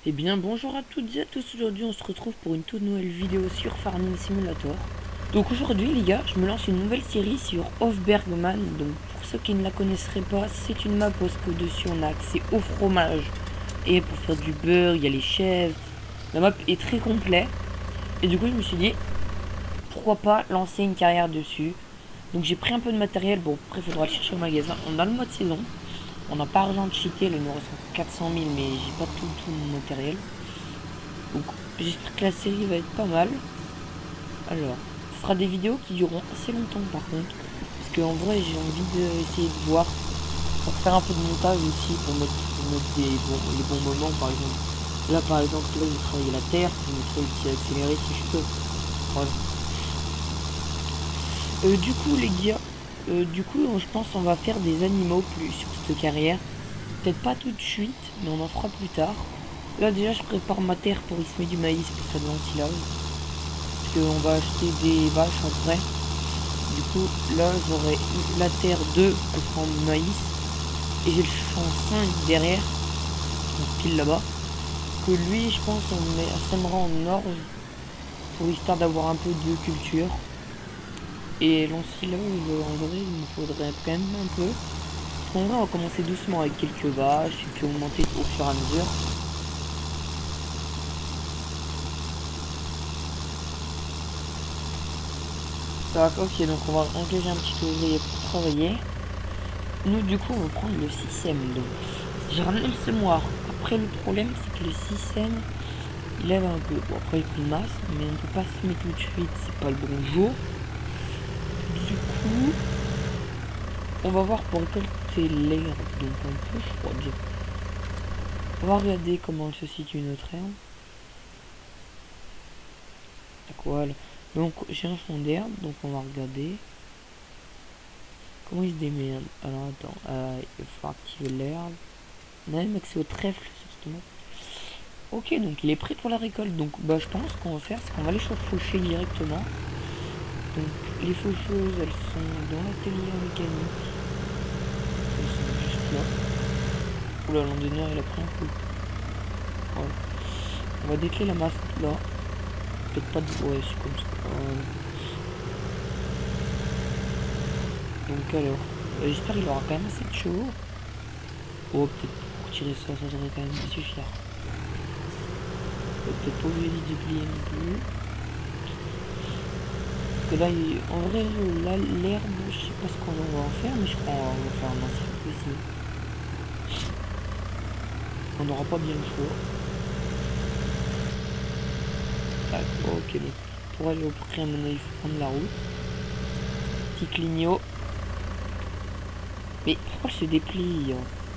Eh bien bonjour à toutes et à tous, aujourd'hui on se retrouve pour une toute nouvelle vidéo sur Farming Simulator. Donc aujourd'hui les gars, je me lance une nouvelle série sur Hofbergman. Donc pour ceux qui ne la connaisseraient pas, c'est une map parce que dessus on a accès au fromage. Et pour faire du beurre, il y a les chèvres. La map est très complète. Et du coup je me suis dit, pourquoi pas lancer une carrière dessus. Donc j'ai pris un peu de matériel, bon après il faudra le chercher au magasin. On a le mode saison. On n'a pas argent de cheater, là il nous reste 400 000 mais j'ai pas tout mon matériel. Donc j'espère que la série va être pas mal. Alors, ce sera des vidéos qui dureront assez longtemps par contre. Parce qu'en vrai j'ai envie d'essayer de voir. Pour faire un peu de montage aussi, pour mettre les bons moments par exemple. Là par exemple, là j'ai travaillé la terre, je mettrai le petit accéléré si je peux. Voilà. Du coup les gars, je pense qu'on va faire des animaux plus sur cette carrière. Peut-être pas tout de suite, mais on en fera plus tard. Là déjà je prépare ma terre pour y semer du maïs pour faire de l'ensilage. Parce qu'on va acheter des vaches après. Du coup là j'aurai la terre 2, elle prend du maïs. Et j'ai le champ 5 derrière, donc pile là-bas. Que lui je pense on sèmera en orge. Pour histoire d'avoir un peu de culture. Et l'ensilage en vrai il me faudrait quand même un peu. Parce qu'en vrai on va commencer doucement avec quelques vaches et puis augmenter au fur et à mesure. Tac, ok, donc on va engager un petit ouvrier pour travailler. Nous, du coup, on va prendre le système. Donc, j'ai ramené le semoir. Après, le problème, c'est que le système, il lève un peu. Bon, après, il prend masse, mais on ne peut pas se mettre tout de suite. C'est pas le bon jour. Du coup, on va voir pour récolter l'herbe. Donc, un peu froide. On va regarder comment se situe notre herbe. Tac, voilà. Donc, j'ai un fond d'herbe. Donc, on va regarder. Comment il se démerde? Alors, attends. Il faut activer l'herbe. On a même accès au trèfle sur ce map. Ok, donc il est prêt pour la récolte. Donc bah je pense qu'on va faire, c'est qu'on va aller faucher directement. Donc les faucheuses, elles sont dans l'atelier mécanique. Elles sont juste là. Oula, l'endonneur il a pris un coup. Voilà. On va décler la masse là. Peut-être pas de... Ouais, c'est comme ça. Donc alors, j'espère qu'il aura quand même assez de chaud. Oh, peut-être pour tirer ça, ça devrait quand même suffire. Peut-être pas obligé d'y déplier non plus. Que là, en vrai, là, l'herbe, je sais pas ce qu'on va en faire, mais je crois qu'on va faire un ensemble ici. On n'aura pas bien le choix. Tac, ok, donc pour aller au prix, à mon avis, il faut prendre la route. Petit clignot. Mais pourquoi je se déplie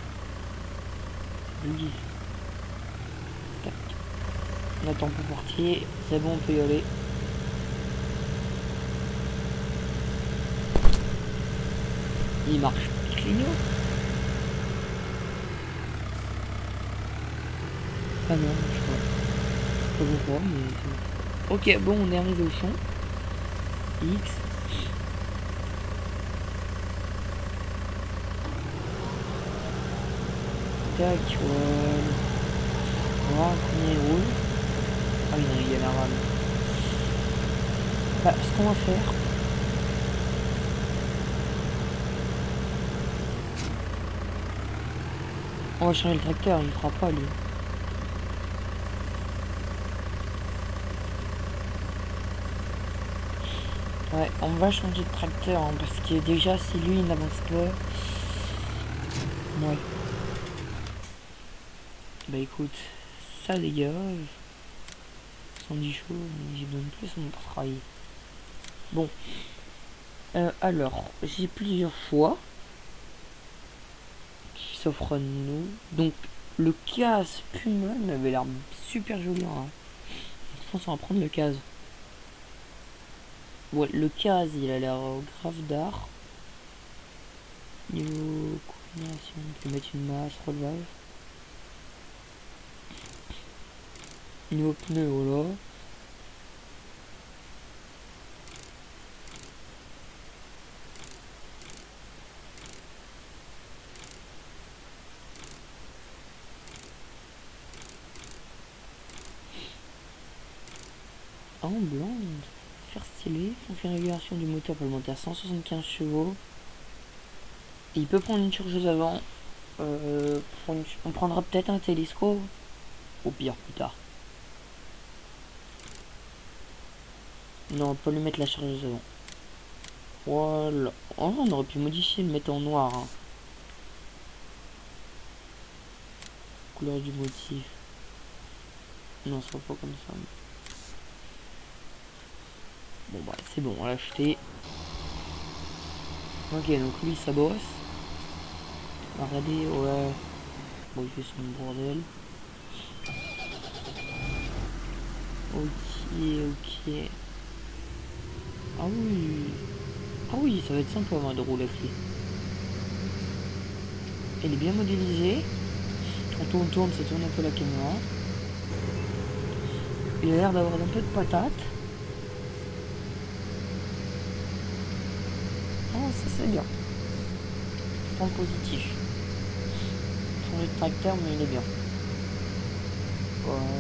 oui. Tac. On attend pour partir. C'est bon, on peut y aller. Il marche. Petit clignot. Ah non, je crois. Pas pourquoi, mais c'est bon. Ok, bon, on est arrivé au champ. X. Tac, voilà. Voilà, combien il roule. Ah oui, non, il y a la rame. Bah, ce qu'on va faire, on va changer le tracteur, il fera pas lui. Ouais, on va changer de tracteur hein, parce que déjà si lui il n'avance pas. Ouais. Bah écoute, ça dégage. 110 chevaux, mais j'ai besoin de plus pour travailler. Bon. Alors, j'ai plusieurs choix qui s'offrent à nous. Donc, le case Puma avait l'air super joli. Hein. Je pense qu'on va prendre le case. Ouais, le case, il a l'air grave d'art. Niveau combinaison, on peut mettre une masse, relevage. Niveau pneu, voilà. en blanc. Faire stylé. Configuration du moteur peut monter à 175 chevaux. Et il peut prendre une surchauffe avant. On prendra peut-être un télescope. Au pire, plus tard. Non, on peut lui mettre la chargeuse avant. Voilà. Oh, on aurait pu modifier, le mettre en noir. Hein. Couleur du motif. Non, ce sera pas comme ça. Bon, bah, c'est bon, on l'a acheté. Ok, donc lui, ça bosse. Regardez, ouais. Bon, je fais son bordel. Ok. Ah oui. Ah oui, ça va être sympa de rouler avec lui. Elle est bien modélisée. Quand on tourne, ça tourne un peu la caméra. Il a l'air d'avoir un peu de patate. Oh, ça c'est bien. Point positif. Pour le tracteur, mais il est bien. Ouais.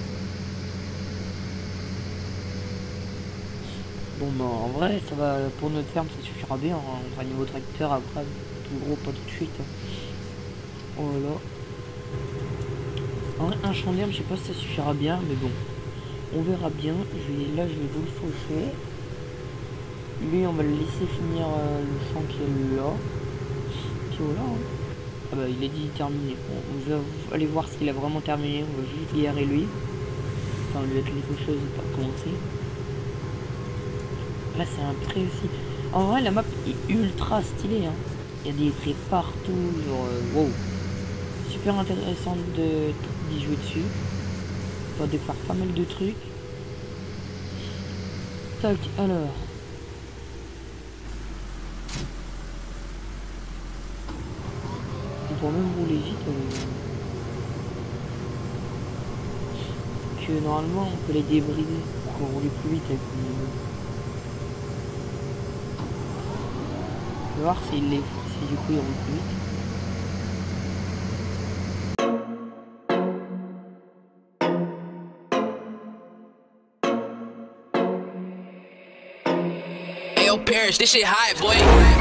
Bon bah en vrai ça va pour notre ferme, ça suffira bien, hein. On fera niveau tracteur après, tout gros pas tout de suite. Voilà. En vrai, un champ d'herbe, je sais pas si ça suffira bien, mais bon. On verra bien. Je vais vous le faucher. Lui on va le laisser finir le champ qui est là. Puis voilà. Hein. Ah bah il est dit terminé. Bon, on va aller voir s'il a vraiment terminé. On va juste garer lui. Enfin lui mettre quelque chose pour commencer. Là c'est un pré aussi. En vrai la map est ultra stylée. Hein. Il y a des prés partout. Genre wow. Super intéressant d'y jouer dessus. On va défaire pas mal de trucs. Tac, alors. On peut même rouler vite. Que normalement on peut les débrider pour rouler plus vite avec le niveau. On va voir si du coup il roule plus vite. Yo, Parrish, this shit hot, boy.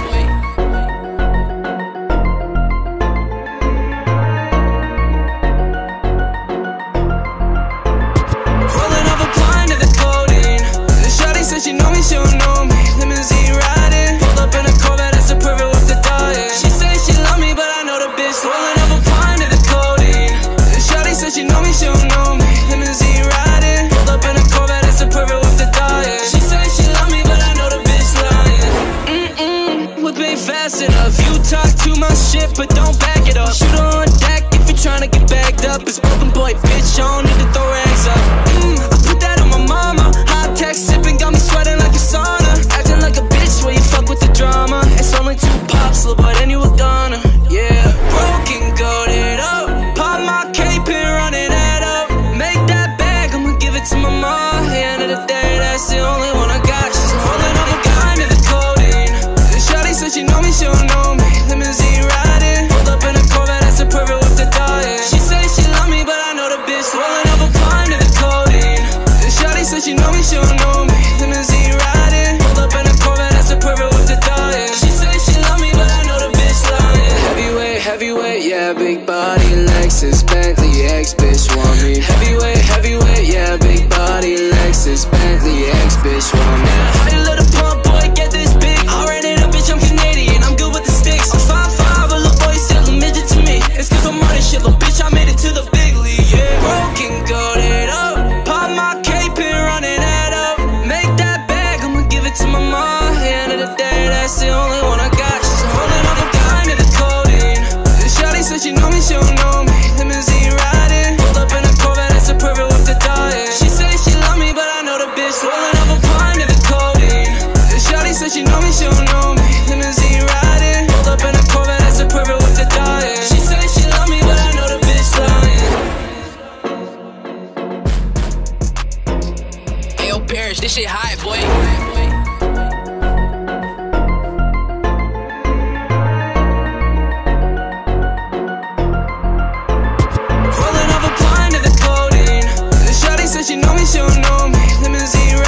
Rolling up a blind to the codeine. The shawty said she know me, she don't know me. Limousine riding, pulled up in a Corvette, that's a pervert with the diet. She say she love me, but I know the bitch. Rolling up a blind to the codeine. The shawty said she know me, she don't know me. Limousine riding, pulled up in a Corvette, that's a pervert with the diet. She say she love me, but I know the bitch lying. Whip ain't fast enough. You talk too much shit, but don't back it up. Shoot her on deck if you're trying to get bagged up. It's broken boy, bitch, I don't need to throw rags up. I put that on my mama. Hot tech sipping got me sweating like a sauna. Acting like a bitch where you fuck with the drama. It's only 2 pops, little boy, then you a goner. Yeah, broken, goated up. Pop my cape and run it up. Make that bag, I'ma give it to my mom. At the end of the day, that's the only one I got. She's holding up a gun to the codeine. Shawty said she know me, she don't know me. Limousine riding, pulled up in a Corvette, that's a pervert with the diet. She say she love me, but I know the bitch. Rolling up a blind to the codeine. Shawty said she know me, she don't know me. Limousine riding, pulled up in a Corvette, that's a pervert with the diet. She say she love me, but I know the bitch lying. Heavyweight, yeah, big body, Lexus, Bentley, ex-bitch want me. Heavyweight, yeah, big body, Lexus, Bentley, ex-bitch want me. How you let a pump boy get this big? I ran it up, bitch, I'm Canadian, I'm good with the sticks. I'm 5'5", a little boy still a midget to me. It's cause I'm running shit, little bitch, I made it to the big league, yeah. Broken, goated up, pop my cape and run it up. Make that bag, I'ma give it to my mom. At the end of the day, that's the only one I got. She's holding up a gun to the codeine. Shawty said she know me, she don't know me. Limousine riding, pulled up in a Corvette, that's a pervert with the diet. She say she love me, but I know the bitch. Rolling up a blind to the codeine. Shawty said she know me, she don't know me. Limousine riding, pulled up in a Corvette, that's a pervert with the diet. She say she love me, but I know the bitch lying. Hey, yo, Parrish, this shit hot, boy. Rolling up a blind to the codeine. Shawty said she know me, she don't know me. Limousine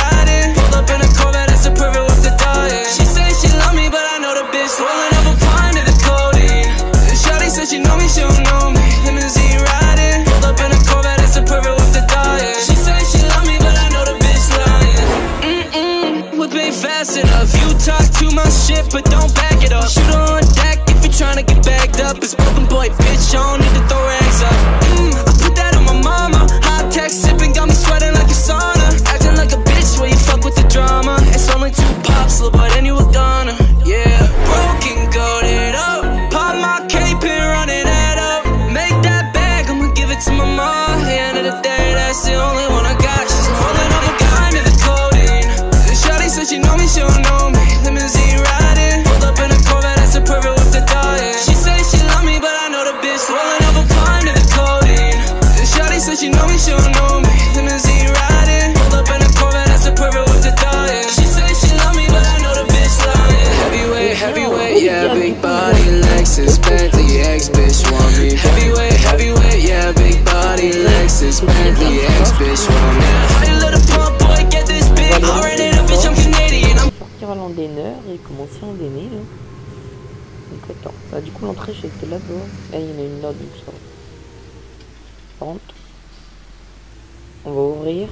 bitch, I don't need to throw rags up. I put that on my mama. Hot text sipping, got me sweating like a sauna. Acting like a bitch when you fuck with the drama. It's only 2 pops, little boy, then you a goner. Yeah, broken, goated up. Pop my cape and run it up. Make that bag, I'ma give it to my mom. At the end of the day, that's the only one I got. She's holding up a dime in the codeine. Shawty said she know me, she don't know me. Limousine riding, pulled up in a Corvette, that's a perfect with the dying. She said she love me, but I know the bitch rolling up a climb to the codeine. Shawty said she know me, she don't know me. Limousine riding, pulled up in a Corvette, that's a perfect with the dying. She said she love me, but I know the bitch lying. Heavyweight, heavyweight, yeah, big body, Lexus, Bentley, ex-bitch want me. Heavyweight, heavyweight, yeah, big body, Lexus, Bentley, ex-bitch want me. How you let a pump boy get this big? Already the bitch, I'm Canadian. Sortir à l'endéneur et commencer à endéner là. Donc attends, bah, du coup l'entrée j'étais là-bas. Là il y en a une là donc ça va. Rentre. On va ouvrir.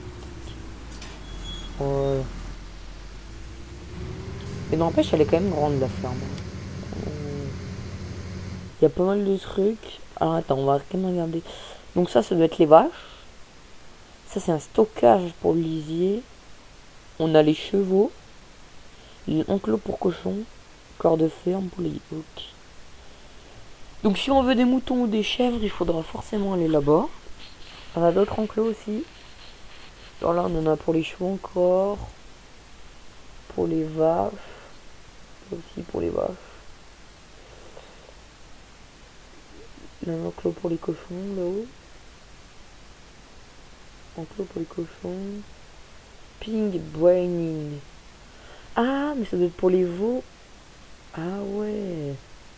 Voilà. Mais n'empêche elle est quand même grande la ferme. Il y a pas mal de trucs. Alors attends, on va quand même regarder. Donc ça doit être les vaches. Ça c'est un stockage pour le lisier. On a les chevaux. Enclos pour cochons. Corps de ferme pour les boucs. Donc si on veut des moutons ou des chèvres, il faudra forcément aller là-bas. On a d'autres enclos aussi. Alors là on en a pour les chevaux encore. Pour les vaches. Aussi pour les vaches. Un enclos pour les cochons là-haut. Enclos pour les cochons. Ping braining. Ah mais ça doit être pour les veaux. Ah ouais.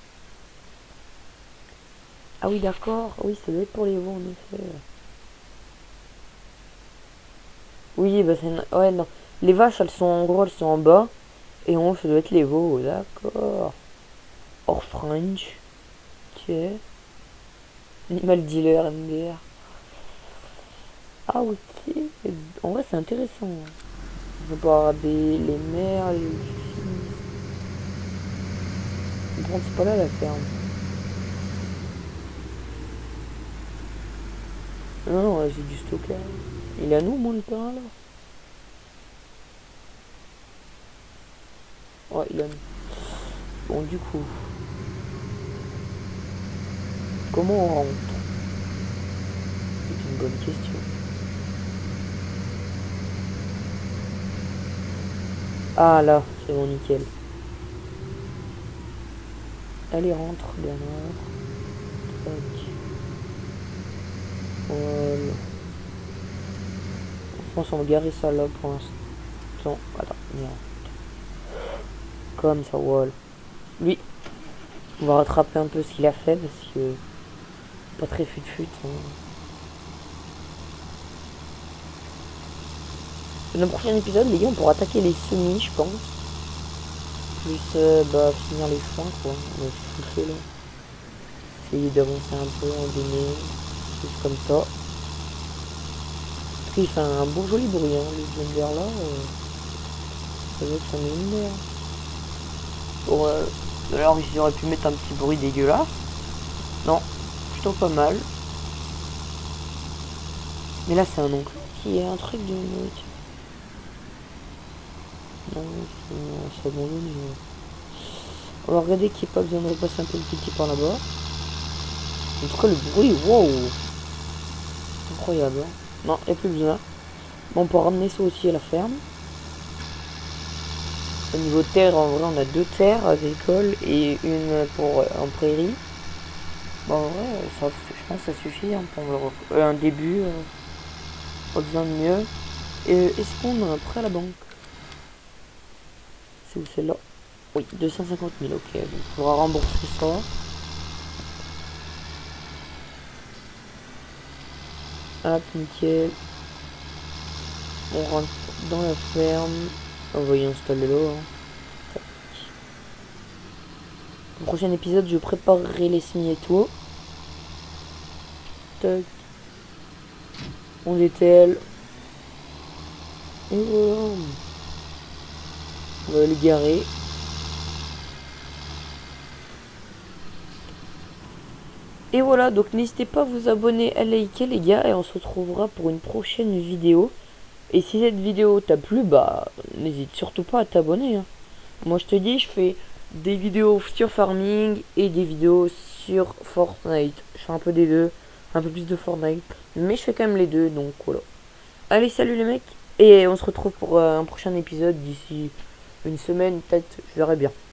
Ah oui d'accord. Oui ça doit être pour les veaux en effet. Oui bah c'est... Ouais non. Les vaches elles sont en gros elles sont en bas. Et en haut ça doit être les veaux. D'accord. Or French. Ok. Animal dealer MDR. Ah ok. En vrai c'est intéressant. On peut pas regarder les mers, les filles. Bon c'est pas là la ferme. Non non c'est du stockage. Il est à nous au moins le terrain là. Ouais il est à nous. Bon du coup. Comment on rentre? C'est une bonne question. Ah là, c'est bon nickel. Allez rentre Bernard. Tac. Voilà. Je pense qu'on va garer ça là pour l'instant. Attends, merde. Comme ça, voilà. Lui, on va rattraper un peu ce qu'il a fait parce que pas très fut-fut. Hein. Dans le prochain épisode, les gars, on pourra attaquer les semis, je pense. Plus bah, finir les foins, quoi. On va se toucher là. Essayer d'avancer un peu en données. Juste comme ça. Parce qu'il fait un beau joli bruit, hein, les blenders là. Ça veut que ça met une mer. Bon, alors ils auraient pu mettre un petit bruit dégueulasse. Non, plutôt pas mal. Mais là, c'est un oncle qui est un truc de nourriture. Non, c'est abandonné. On va regarder qu'il n'y ait pas besoin de repasser un peu le petit par là-bas. En tout cas, le bruit, wow! Incroyable. Hein. Non, il n'y a plus besoin. Bon, on peut ramener ça aussi à la ferme. Au niveau terre, en vrai, on a 2 terres agricoles et une pour en prairie. Bon, en vrai, ça, je pense que ça suffit hein, pour un début. Pas besoin de mieux. Et est-ce qu'on a un prêt à la banque? C'est où celle-là? Oui, 250 000, ok. Donc, il faudra rembourser ça. Hop, nickel. On rentre dans la ferme. On va y installer là. Hein. Au prochain épisode, je préparerai les semis et tout. Tac. On dételle. Et voilà. On va les garer. Et voilà, donc n'hésitez pas à vous abonner, à liker les gars, et on se retrouvera pour une prochaine vidéo. Et si cette vidéo t'a plu, bah n'hésite surtout pas à t'abonner, hein. Moi je te dis, je fais des vidéos sur farming et des vidéos sur Fortnite. Je fais un peu des deux, un peu plus de Fortnite, mais je fais quand même les deux, donc voilà. Allez, salut les mecs, et on se retrouve pour un prochain épisode d'ici une semaine, peut-être, je verrai bien.